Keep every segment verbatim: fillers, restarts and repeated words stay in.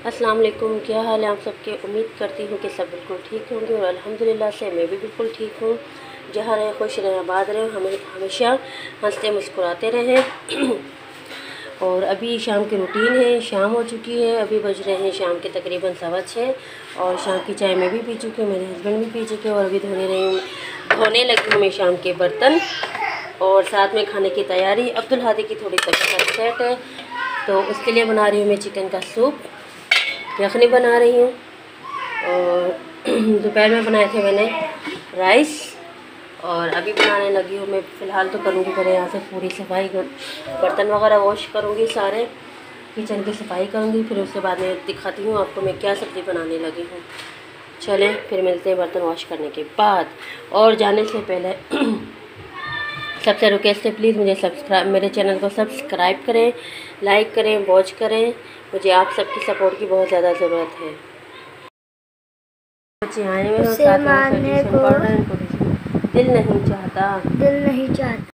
अस्सलाम वालेकुम, क्या हाल है आप सबके। उम्मीद करती हूँ कि सब बिल्कुल ठीक होंगे और अल्हम्दुलिल्लाह से मैं भी बिल्कुल ठीक हूँ। जहाँ रहें खुश रहें, आबाद रहें, हमें हमेशा हंसते मुस्कुराते रहें। और अभी शाम की रूटीन है, शाम हो चुकी है, अभी बज रहे हैं शाम के तकरीबन सवा छः और शाम की चाय मैं भी पी चुकी हूँ, मेरे हस्बैंड भी पी चुके हैं और अभी धोने रही हूँ धोने लगी हूँ मैं शाम के बर्तन और साथ में खाने की तैयारी। अब्दुल हादी की थोड़ी तबीयत अपसेट है तो उसके लिए बना रही हूँ मैं चिकन का सूप, यखनी बना रही हूँ। और दोपहर में बनाए थे मैंने राइस और अभी बनाने लगी हूँ मैं। फ़िलहाल तो करूँगी पहले यहाँ से पूरी सफाई, बर्तन वगैरह वॉश करूँगी, सारे किचन की सफाई करूँगी, फिर उसके बाद में दिखाती हूँ आपको मैं क्या सब्ज़ी बनाने लगी हूँ। चलें फिर मिलते हैं बर्तन वॉश करने के बाद। और जाने से पहले सबसे रिक्वेस्ट है, प्लीज़ मुझे सब्सक्राइब मेरे चैनल को सब्सक्राइब करें, लाइक करें, वॉच करें। मुझे आप सबकी सपोर्ट की बहुत ज़्यादा ज़रूरत है। बच्चे आए हुए हैं, साथ में सजेशन पढ़ रहे हैं, दिल नहीं चाहता दिल नहीं चाहता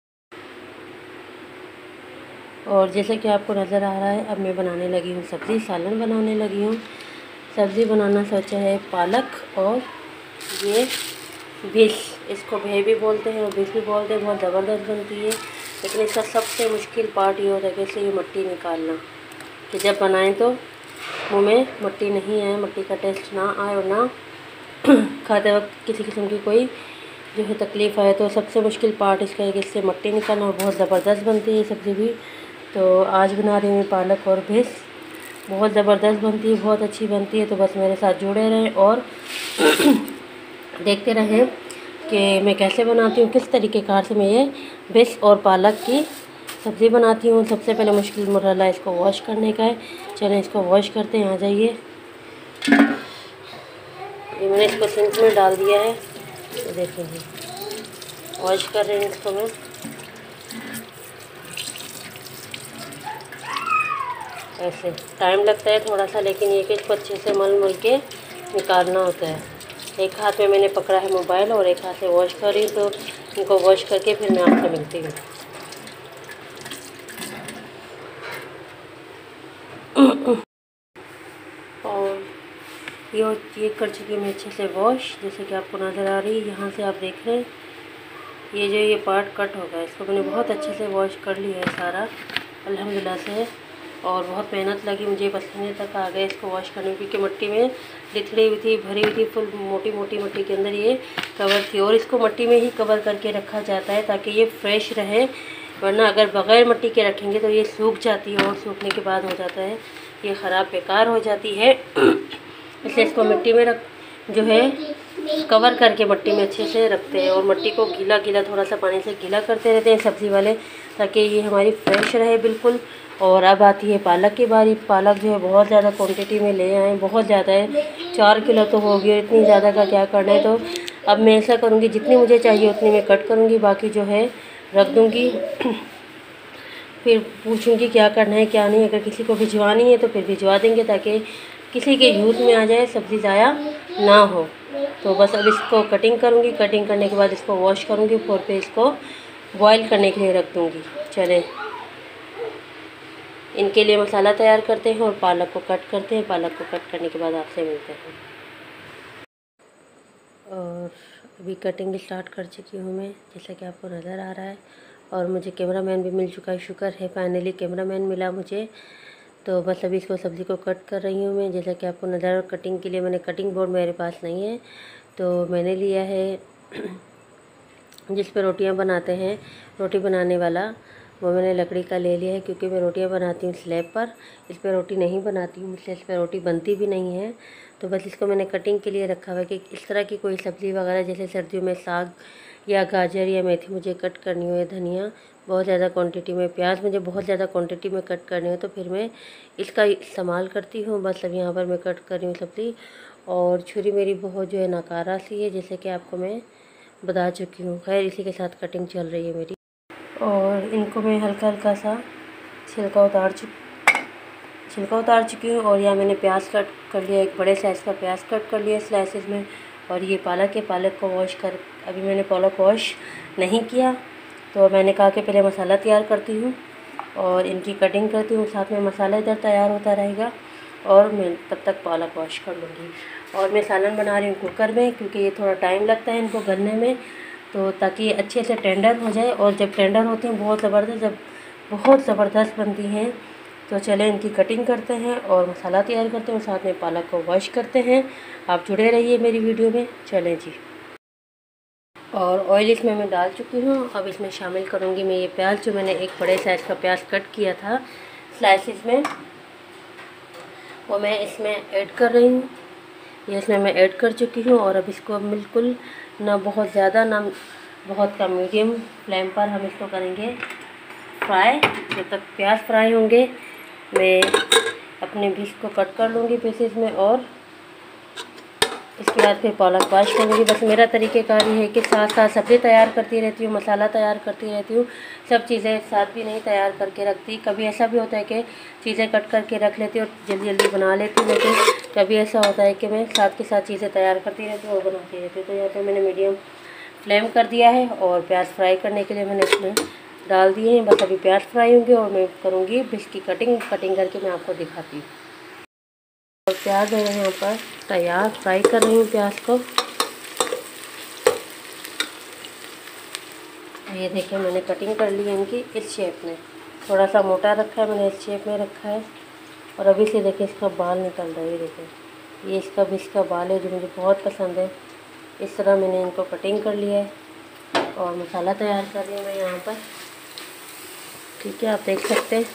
और जैसे कि आपको नज़र आ रहा है, अब मैं बनाने लगी हूँ सब्ज़ी, सालन बनाने लगी हूँ। सब्ज़ी बनाना सोचा है पालक और ये बिस, इसको भे भी बोलते हैं और बिस भी बोलते हैं। बहुत ज़बरदस्त बनती है, लेकिन इसका सबसे मुश्किल पार्ट ये होता है कि इससे ये मिट्टी निकालना, कि जब बनाएं तो मुँह में मिट्टी नहीं आए, मिट्टी का टेस्ट ना आए और ना खाते वक्त किसी किस्म की कोई जो है तकलीफ़ आए। तो सबसे मुश्किल पार्ट इसका है कि इससे मिट्टी निकालना और बहुत ज़बरदस्त बनती है सब्ज़ी भी। तो आज बना रही हूँ पालक और भिस, बहुत ज़बरदस्त बनती है, बहुत अच्छी बनती है। तो बस मेरे साथ जुड़े रहें और देखते रहें कि मैं कैसे बनाती हूँ, किस तरीके कार से मैं ये भिस और पालक की सब्ज़ी बनाती हूँ। सबसे पहले मुश्किल मरहला इसको वॉश करने का है। चलें इसको वॉश करते हैं। आ जाइए, ये मैंने इसको सिंक में डाल दिया है, तो देखेंगे वॉश कर रहे हैं इसको मैं। ऐसे टाइम लगता है थोड़ा सा, लेकिन ये कि इसको अच्छे से मल मल के निकालना होता है। एक हाथ में मैंने पकड़ा है मोबाइल और एक हाथ से वॉश कर रही हूँ, तो इनको वॉश करके फिर मैं आपसे मिलती हूँ। और ये ये कर चुकी मैं अच्छे से वॉश, जैसे कि आपको नज़र आ रही है। यहाँ से आप देख रहे हैं ये जो ये पार्ट कट हो गया, इसको मैंने बहुत अच्छे से वॉश कर लिया है सारा अल्हम्दुलिल्लाह से। और बहुत मेहनत लगी मुझे, पसीने तक आ गए इसको वॉश करने में, क्योंकि मिट्टी में लिथड़ी हुई थी, भरी हुई थी, फुल मोटी मोटी मिट्टी के अंदर ये कवर थी। और इसको मिट्टी में ही कवर करके रखा जाता है ताकि ये फ्रेश रहे, वरना अगर बग़ैर मिट्टी के रखेंगे तो ये सूख जाती है और सूखने के बाद हो जाता है ये ख़राब, बेकार हो जाती है। इसलिए इसको मिट्टी में रख जो है कवर करके मिट्टी में अच्छे से रखते हैं और मिट्टी को गीला गीला थोड़ा सा पानी से गीला करते रहते हैं सब्ज़ी वाले, ताकि ये हमारी फ्रेश रहे बिल्कुल। और अब आती है पालक की बारी। पालक जो है बहुत ज़्यादा क्वांटिटी में ले आए, बहुत ज़्यादा है, चार किलो तो हो गया। इतनी ज़्यादा का क्या करना है, तो अब मैं ऐसा करूँगी जितनी मुझे चाहिए उतनी मैं कट करूँगी, बाकी जो है रख दूँगी। फिर पूछूँगी क्या करना है क्या नहीं, अगर किसी को भिजवानी है तो फिर भिजवा देंगे ताकि किसी के यूज़ में आ जाए, सब्ज़ी ज़ाया ना हो। तो बस अब इसको कटिंग करूँगी, कटिंग करने के बाद इसको वॉश करूँगी और फिर इसको बॉईल करने के लिए रख दूँगी। चलें इनके लिए मसाला तैयार करते हैं और पालक को कट करते हैं। पालक को कट करने के बाद आपसे मिलते हैं। और अभी कटिंग स्टार्ट कर चुकी हूँ मैं, जैसा कि आपको नज़र आ रहा है। और मुझे कैमरामैन भी मिल चुका है, शुक्र है फाइनली कैमरामैन मिला मुझे। तो बस अभी इसको सब्ज़ी को कट कर रही हूँ मैं, जैसा कि आपको नज़र आ। कटिंग के लिए मैंने कटिंग बोर्ड मेरे पास नहीं है, तो मैंने लिया है जिस पे रोटियां बनाते हैं, रोटी बनाने वाला, वो मैंने लकड़ी का ले लिया है, क्योंकि मैं रोटियां बनाती हूँ स्लैब पर, इस पर रोटी नहीं बनाती हूँ, इसलिए इस पर रोटी बनती भी नहीं है। तो बस इसको मैंने कटिंग के लिए रखा हुआ है कि इस तरह की कोई सब्ज़ी वगैरह, जैसे सर्दियों में साग या गाजर या मेथी मुझे कट करनी हो, या धनिया बहुत ज़्यादा क्वांटिटी में, प्याज मुझे बहुत ज़्यादा क्वांटिटी में कट करनी हो, तो फिर मैं इसका इस्तेमाल करती हूँ। बस अब यहाँ पर मैं कट कर रही हूँ सब्ज़ी। और छुरी मेरी बहुत जो है नाकारा सी है, जैसे कि आपको मैं बता चुकी हूँ। खैर इसी के साथ कटिंग चल रही है मेरी। और इनको मैं हल्का हल्का सा छिलका उतार चुक छिलका उतार चुकी हूँ। और यहाँ मैंने प्याज कट कर लिया, एक बड़े साइज़ का प्याज कट कर लिया स्लाइसेस में। और ये पालक है, पालक को वॉश कर, अभी मैंने पालक वॉश नहीं किया, तो मैंने कहा कि पहले मसाला तैयार करती हूँ और इनकी कटिंग करती हूँ, साथ में मसाला इधर तैयार होता रहेगा। और मैं तब तक पालक वॉश कर लूँगी। और मैं सालन बना रही हूँ कुकर में, क्योंकि ये थोड़ा टाइम लगता है इनको गलने में, तो ताकि ये अच्छे से टेंडर हो जाए। और जब टेंडर होती हैं बहुत ज़बरदस्त, जब बहुत ज़बरदस्त बनती हैं, तो चले इनकी कटिंग करते हैं और मसाला तैयार करते हैं, साथ में पालक को वॉश करते हैं। आप जुड़े रहिए मेरी वीडियो में। चलें जी। और ऑयल इसमें मैं डाल चुकी हूँ। अब इसमें शामिल करूँगी मैं ये प्याज, जो मैंने एक बड़े साइज़ का प्याज कट किया था स्लाइसिस में, वो मैं इसमें ऐड कर रही हूँ। ये इसमें मैं ऐड कर चुकी हूँ। और अब इसको बिल्कुल ना बहुत ज़्यादा ना बहुत कम, मीडियम फ्लेम पर हम इसको करेंगे फ्राई। जब तक प्याज फ्राई होंगे मैं अपने बीज को कट कर लूँगी पीसेस में, और इसके बाद फिर पालक वॉश करूँगी। बस मेरा तरीक़ेकार ये है कि साथ साथ सब्ज़ी तैयार करती रहती हूँ, मसाला तैयार करती रहती हूँ, सब चीज़ें एक साथ भी नहीं तैयार करके रखती। कभी ऐसा भी होता है कि चीज़ें कट करके रख लेती हूँ और जल्दी जल्दी बना लेती हूँ, लेकिन कभी ऐसा होता है कि मैं साथ के साथ चीज़ें तैयार करती रहती हूँ और बनाती रहती हूँ। तो यहाँ पर मैंने मीडियम फ्लेम कर दिया है और प्याज फ्राई करने के लिए मैंने इसमें डाल दिए हैं। बस अभी प्याज फ्राई होंगे और मैं करूँगी फिश की कटिंग कटिंग करके मैं आपको दिखाती हूँ। और प्याज है यहाँ पर तैयार, फ्राई कर रही हूँ प्याज को। ये देखिए मैंने कटिंग कर ली है इनकी इस शेप में, थोड़ा सा मोटा रखा है मैंने, इस शेप में रखा है। और अभी से देखिए इसका बाल निकल रहा है, ये देखिए ये इसका भी इसका बाल है जो मुझे बहुत पसंद है। इस तरह मैंने इनको कटिंग कर लिया है और मसाला तैयार कर रही हूँ मैं यहाँ पर। ठीक है, आप देख सकते हैं।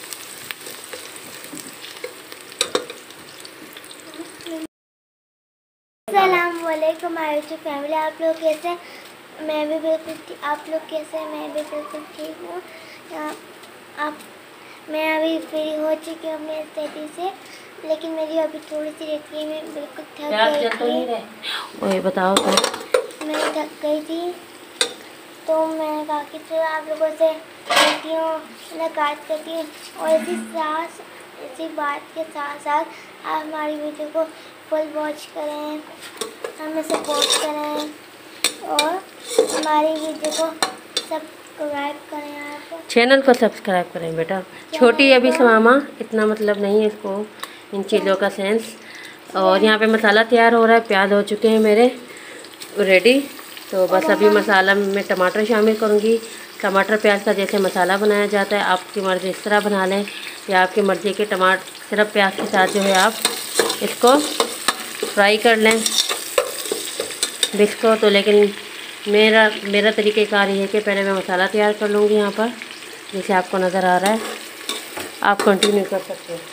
अस्सलाम वालेकुम माय यूट्यूब फैमिली, आप लोग कैसे हैं? मैं भी बिल्कुल, आप लोग कैसे हैं? मैं भी बिल्कुल ठीक हूँ। आप मैं अभी फ्री हो चुकी हूँ अपनी स्टडी से, लेकिन मेरी अभी थोड़ी सी रहती है, मैं बिल्कुल थक गई थी। ओए बताओ तो। मैं थक गई थी तो मैंने कहा कि चलो आप लोगों से कहती हूँ, मुलाकात करती हूँ। और इसी साथ इसी बात के साथ साथ आप हमारी वीडियो को फुल वॉच करें, हमें सपोर्ट करें और हमारी वीडियो को सब्सक्राइब करें। आप चैनल को सब्सक्राइब करें बेटा। छोटी अभी समामा, इतना मतलब नहीं है इसको इन चीज़ों का सेंस। और यहाँ पे मसाला तैयार हो रहा है, प्याज हो चुके हैं मेरे रेडी। तो बस अभी मसाला में टमाटर शामिल करूँगी। टमाटर प्याज का जैसे मसाला बनाया जाता है, आपकी मर्ज़ी इस तरह बना लें या आपकी मर्ज़ी के टमाटर सिर्फ प्याज के साथ जो है आप इसको फ्राई कर लें बिस्को। तो लेकिन मेरा मेरा तरीक़ेकार ये है कि पहले मैं मसाला तैयार कर लूँगी यहाँ पर, जैसे आपको नज़र आ रहा है। आप कंटिन्यू कर सकते हैं।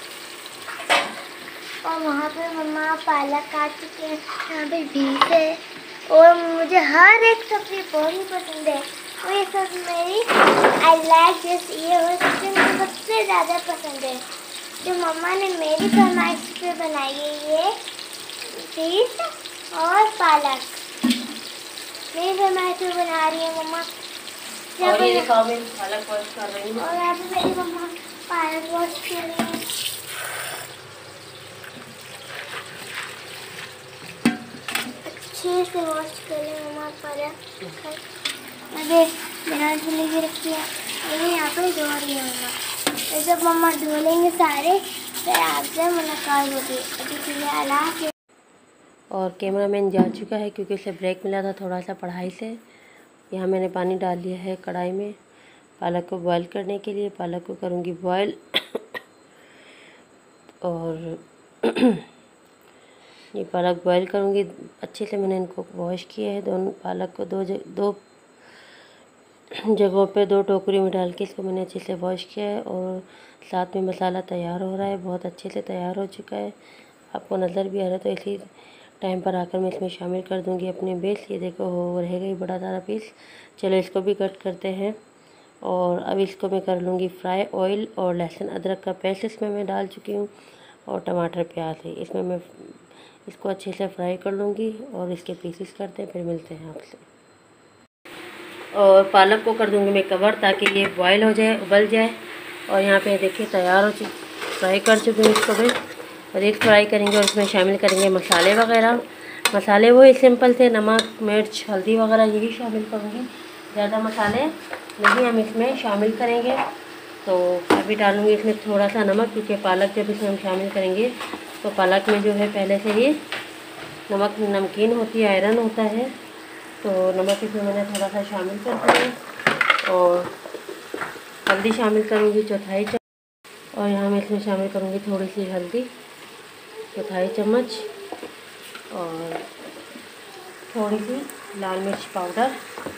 और वहाँ पे मम्मा पालक काट चुके हैं, यहाँ पे बीफ है और मुझे हर एक सब्ज़ी बहुत ही पसंद है। और ये सब मेरी आई लाइक दिस, ये और सब्ज़ी मुझे सबसे ज़्यादा पसंद है जो मम्मा ने मेरी फरमाइश पे बनाई है, ये बीफ और पालक मेरी फरमाइश पे बना रही है मम्मा। और ये देखो मैं पालक वॉश कर रही हूँ। और यहाँ पे मेरी मम्मा पालक वॉश कर रही है। अच्छे से वॉश कर लें मम्मा पालक। अरे बिना धुले की रखी है, ये यहाँ पे धो रही है मम्मा। तो जब मम्मा धो लेंगे सारे फिर आपसे मुलाकात होगी। अभी फिलहाल के और कैमरामैन जा चुका है क्योंकि उसे ब्रेक मिला था थोड़ा सा पढ़ाई से। यहाँ मैंने पानी डाल लिया है कढ़ाई में पालक को बॉईल करने के लिए। पालक को करूँगी बॉईल और ये पालक बॉईल करूँगी अच्छे से। मैंने इनको वॉश किया है दोनों पालक को, दो जग, दो जगहों पे दो टोकरी में डाल के इसको मैंने अच्छे से वॉश किया है। और साथ में मसाला तैयार हो रहा है, बहुत अच्छे से तैयार हो चुका है, आपको नज़र भी आ रहा है। तो इसी टाइम पर आकर मैं इसमें शामिल कर दूंगी अपने बेस। ये देखो हो रहेगा ही बड़ा सारा पीस। चलो इसको भी कट करते हैं। और अब इसको मैं कर लूँगी फ्राई। ऑयल और लहसुन अदरक का पेस्ट इसमें मैं डाल चुकी हूँ और टमाटर प्याज है इसमें मैं इसको अच्छे से फ्राई कर लूँगी और इसके पीसेस करते हैं, फिर मिलते हैं आपसे। और पालक को कर दूँगी मैं कवर ताकि ये बॉयल हो जाए, उबल जाए। और यहाँ पे देखिए तैयार हो चुकी, फ्राई कर चुकी हूँ इसको भी। और एक फ्राई करेंगे और इसमें शामिल करेंगे मसाले वगैरह। मसाले वही सिंपल थे, नमक मिर्च हल्दी वगैरह यही शामिल करूँगी, ज़्यादा मसाले नहीं हम इसमें शामिल करेंगे। तो अभी डालूँगी इसमें थोड़ा सा नमक, क्योंकि पालक जब इसमें हम शामिल करेंगे तो पालक में जो है पहले से ही नमक नमकीन होती है, आयरन होता है। तो नमक इसमें मैंने थोड़ा सा शामिल कर दिया और हल्दी शामिल करूँगी चौथाई चम्मच, और यहाँ मैं इसमें शामिल करूँगी थोड़ी सी हल्दी चौथाई चम्मच, और थोड़ी सी लाल मिर्च पाउडर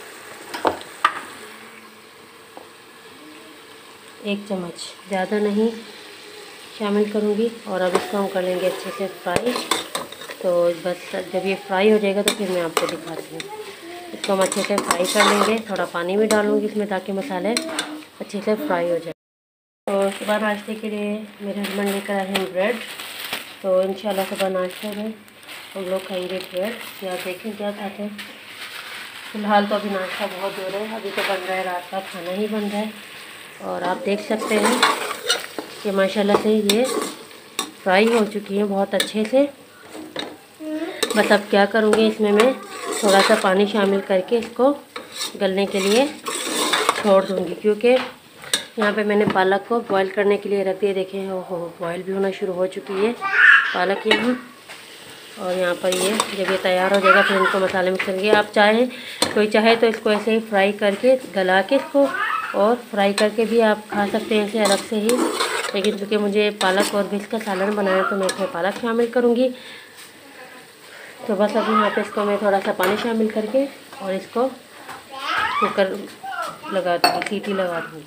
एक चम्मच, ज़्यादा नहीं शामिल करूँगी। और अब इसको हम कर लेंगे अच्छे से फ्राई। तो बस जब ये फ्राई हो जाएगा तो फिर मैं आपको दिखाती हूँ। इसको हम अच्छे से फ्राई कर लेंगे। थोड़ा पानी भी डालूँगी इसमें ताकि मसाले अच्छे से फ्राई हो जाए। तो सुबह नाश्ते के लिए मेरे हस्बैंड लेकर आए हैं ब्रेड। तो इंशाल्लाह सुबह नाश्ते में हम लोग खाएंगे ब्रेड, या देखें क्या खाते हैं। फ़िलहाल तो अभी नाश्ता बहुत दूर है, अभी तो बन रहा है रात का खाना ही बन रहा है। और आप देख सकते हैं कि माशाल्लाह से ये फ्राई हो चुकी है बहुत अच्छे से। बस अब क्या करूँगी, इसमें मैं थोड़ा सा पानी शामिल करके इसको गलने के लिए छोड़ दूँगी, क्योंकि यहाँ पे मैंने पालक को बॉईल करने के लिए रख दिया। देखें हो हो बॉईल भी होना शुरू हो चुकी है पालक यहाँ। और यहाँ पर ये जब ये तैयार हो जाएगा फिर इनको मसाले मिक्स करेंगे। आप चाहें, कोई चाहे तो इसको ऐसे ही फ्राई करके गला के इसको और फ्राई करके भी आप खा सकते हैं ऐसे अलग से ही, लेकिन क्योंकि मुझे पालक और बीन्स का सालन बनाया तो मैं इसमें पालक शामिल करूँगी। तो बस अभी यहाँ पे इसको मैं थोड़ा सा पानी शामिल करके और इसको कुकर लगा दूँगी, सीटी लगा दूँगी।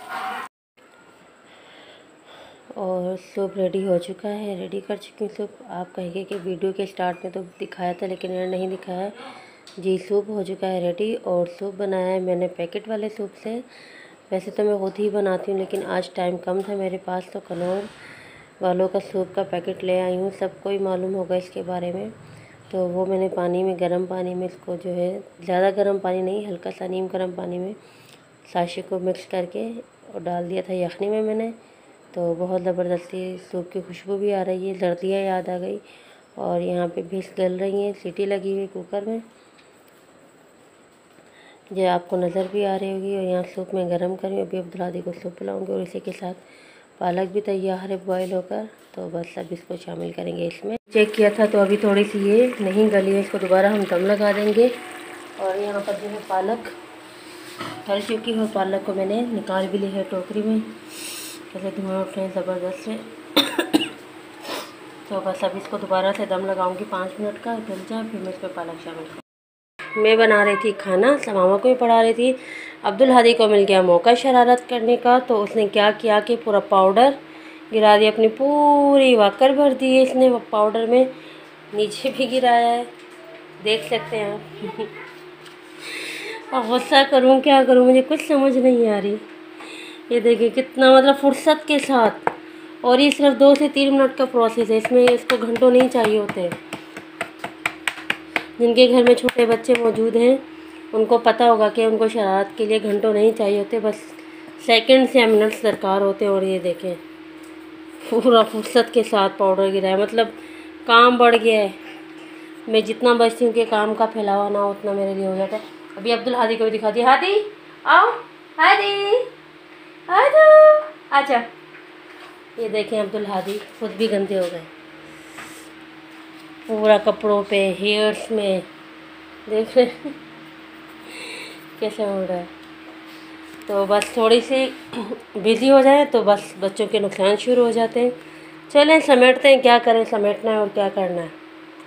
और सूप रेडी हो चुका है, रेडी कर चुकी हूँ सूप। आप कहेंगे कि वीडियो के स्टार्ट में तो दिखाया था लेकिन मैंने नहीं दिखाया। जी सूप हो चुका है रेडी। और सूप बनाया है मैंने पैकेट वाले सूप से। वैसे तो मैं खुद ही बनाती हूँ, लेकिन आज टाइम कम था मेरे पास तो कनौर वालों का सूप का पैकेट ले आई हूँ। सबको ही मालूम होगा इसके बारे में। तो वो मैंने पानी में, गर्म पानी में इसको जो है, ज़्यादा गर्म पानी नहीं, हल्का सा नीम गर्म पानी में साशे को मिक्स करके और डाल दिया था यखनी में मैंने। तो बहुत ज़बरदस्ती सूप की खुशबू भी आ रही है, सर्दियाँ याद आ गई। और यहाँ पे भीस गल रही हैं, सीटी लगी हुई कुकर में, जो आपको नज़र भी आ रही होगी। और यहाँ सूप में गरम करी, अभी अब्दुल हादी को सूप पिलाऊँगी। और इसी के साथ पालक भी तैयार है बॉयल होकर। तो बस अब इसको शामिल करेंगे इसमें। चेक किया था तो अभी थोड़ी सी ये नहीं गली है, इसको दोबारा हम दम लगा देंगे। और यहाँ पर जो है पालक गल चुकी है, पालक को मैंने निकाल भी ली है टोकरी में। जैसे धुआं उठ रहे हैं ज़बरदस्त से। तो बस अब इसको दोबारा से दम लगाऊंगी पाँच मिनट का, गल जाए फिर मैं इस पर पालक शामिल करूँ। मैं बना रही थी खाना, समामा को भी पढ़ा रही थी। अब्दुल हादी को मिल गया मौका शरारत करने का, तो उसने क्या किया कि पूरा पाउडर गिरा दिया, अपनी पूरी वाकर भर दी है इसने पाउडर में, नीचे भी गिराया है, देख सकते हैं आप। और गुस्सा करूँ क्या करूँ, मुझे कुछ समझ नहीं आ रही। ये देखिए कितना मतलब फुर्सत के साथ। और ये सिर्फ दो से तीन मिनट का प्रोसेस है, इसमें इसको घंटों नहीं चाहिए होते। जिनके घर में छोटे बच्चे मौजूद हैं उनको पता होगा कि उनको शरारत के लिए घंटों नहीं चाहिए होते, बस सेकंड्स या मिनट्स दरकार होते हैं। और ये देखें पूरा फुर्सत के साथ पाउडर गिरा है, मतलब काम बढ़ गया है। मैं जितना बचती हूँ कि काम का फैलावा ना उतना मेरे लिए हो जाता है। अभी अब्दुल हादी को भी दिखा दिया। हादी आओ, हादी अच्छा। ये देखें अब्दुल हादी खुद भी गंदे हो गए, पूरा कपड़ों पे, हेयर्स में, देख रहे कैसे हो रहा है। तो बस थोड़ी सी बिज़ी हो जाए तो बस बच्चों के नुकसान शुरू हो जाते हैं। चलें समेटते हैं, क्या करें, समेटना है और क्या करना है।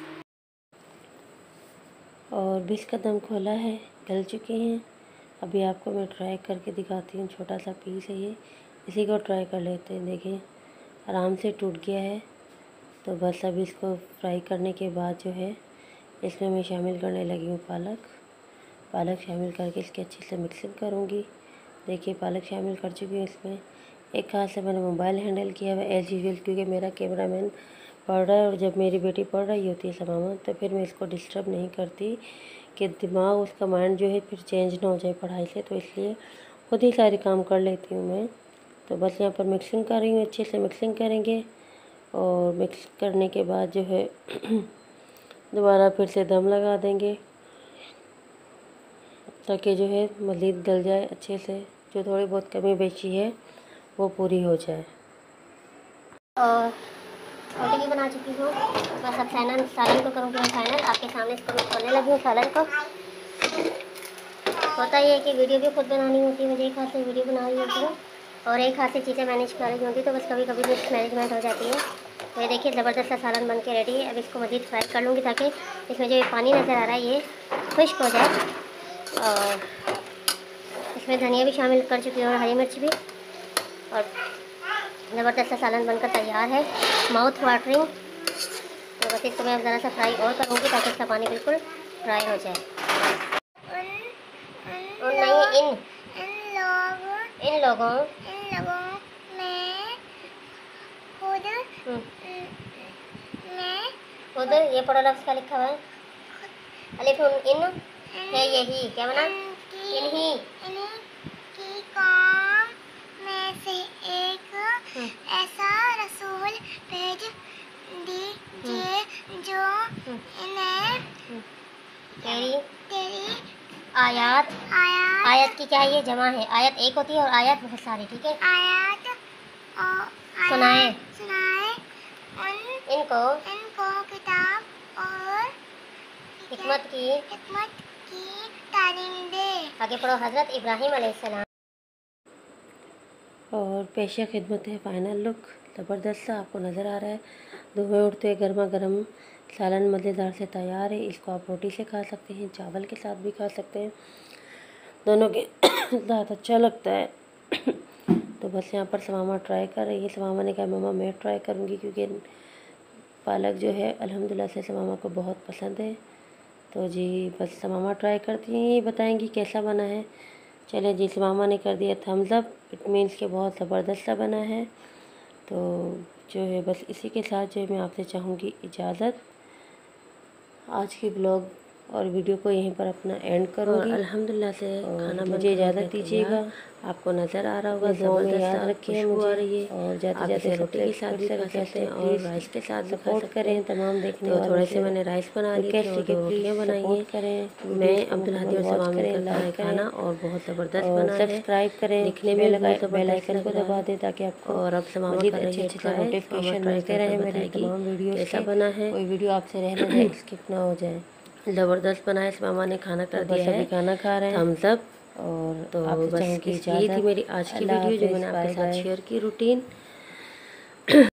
और बीस का दम खोला है, गल चुके हैं। अभी आपको मैं ट्राई करके दिखाती हूँ। छोटा सा पीस है ये, इसी को ट्राई कर लेते हैं। देखिए आराम से टूट गया है। तो बस अब इसको फ्राई करने के बाद जो है इसमें मैं शामिल करने लगी हूँ पालक। पालक शामिल करके इसके अच्छे से मिक्सिंग करूँगी। देखिए पालक शामिल कर चुकी हूँ इसमें। एक हाथ से मैंने मोबाइल हैंडल किया हुआ एज यूजुअल, क्योंकि मेरा कैमरामैन पढ़ रहा है और जब मेरी बेटी पढ़ रही होती है समामा तो फिर मैं इसको डिस्टर्ब नहीं करती कि दिमाग उसका माइंड जो है फिर चेंज ना हो जाए पढ़ाई से, तो इसलिए खुद ही सारे काम कर लेती हूँ मैं। तो बस यहाँ पर मिक्सिंग कर रही हूँ, अच्छे से मिक्सिंग करेंगे। और मिक्स करने के बाद जो है दोबारा फिर से दम लगा देंगे ताकि जो है मज़ीद गल जाए अच्छे से। जो थोड़ी बहुत कमी बची है वो पूरी हो जाए। और रोटी भी बना चुकी हूँ, बस अब सालन सालन को करूँगी मैं फाइनल। आपके सामने इसको मैं खोलने लगी हूँ सालन को। होता ही है कि वीडियो भी खुद बनानी होती है, मुझे एक हाथ से वीडियो बना रही होती हूँ और एक हाथ से चीज़ें मैनेज कर रही होती, तो बस कभी कभी मिस मैनेजमेंट हो जाती है। तो ये देखिए ज़बरदस्त सा सालन बन के रेडी है। अब इसको मज़ीद फ्राई कर लूँगी ताकि इसमें जो ये पानी नज़र आ रहा है ये खुश्क हो जाए। और इसमें धनिया भी शामिल कर चुकी हूँ और हरी मिर्च भी। और ज़बरदस्त सा सालन बनकर तैयार है, माउथ वाटरिंग। तो बस इसको मैं अब ज़रा सा फ्राई और करूँगी ताकि इसका पानी बिल्कुल फ्राई हो जाए। और नहीं इन इन लोगों इन लोगों इन लोगों में खुद में खुद ये पढ़ो लफ्ज़ क्या लिखा हुआ है? अलिफ इन है यही क्या बना इन्हीं की कौम में से एक ऐसा रसूल भेज दीजिए जो इन्हें तेरी तेरी आयत आयत आयत की क्या है? ये जमा है, आयत एक होती है और आयत बहुत सारी, ठीक है। आयत और सुनाए सुनाए उन इनको इनको किताब और हिकमत की हिकमत की तालीम दे। आगे पढ़ो। हज़रत इब्राहीम अलैहिस्सलाम। और पेशा खिदमत है फाइनल लुक ज़बरदस्त सा आपको नज़र आ रहा है। धुएँ उठते गर्मा गर्म सालन मज़ेदार से तैयार है। इसको आप रोटी से खा सकते हैं, चावल के साथ भी खा सकते हैं, दोनों के साथ अच्छा लगता है। तो बस यहाँ पर समामा ट्राई कर रही है। समामा ने कहा मम्मा मैं ट्राई करूँगी क्योंकि पालक जो है अल्हम्दुलिल्लाह से समामा को बहुत पसंद है। तो जी बस समामा ट्राई करती हैं, ये बताएंगी कैसा बना है। चले जी, समामा ने कर दिया थम्स अप, इट मीन्स के बहुत ज़बरदस्त सा बना है। तो जो है बस इसी के साथ जो है मैं आपसे चाहूँगी इजाज़त। आज की ब्लॉग और वीडियो को यहीं पर अपना एंड करूँगी। अल्हम्दुलिल्लाह से खाना मुझे इजाज़त दीजिएगा। आपको नज़र आ रहा होगा ज़बरदस्त याद रखिए मुझे आ रही है। और जाते जाते रोटी के साथ भी खा सकते हैं और राइस के साथ भी सपोर्ट करें तमाम देखने वालों। थोड़े से मैंने राइस बना लिए थे और रोटियाँ बनाई करें। मैं अब्दुल हादी और समामा का खाना और बहुत ज़बरदस्त बना है। सब्सक्राइब करें, दिखने में लगा बेल आइकन को दबा दें ताकि आपको और अब समामा का अच्छे अच्छे नोटिफिकेशन मिलते रहे मेरे तमाम वीडियो कैसा बना है। कोई वीडियो आपसे रह ना जाए, स्किप ना हो जाए। ज़बरदस्त बना है। मामा ने खाना कर दिया है, खाना खा रहे हैं, थम्स अप। और तो बस ये थी मेरी आज की वीडियो जो मैंने आपके साथ शेयर की रूटीन।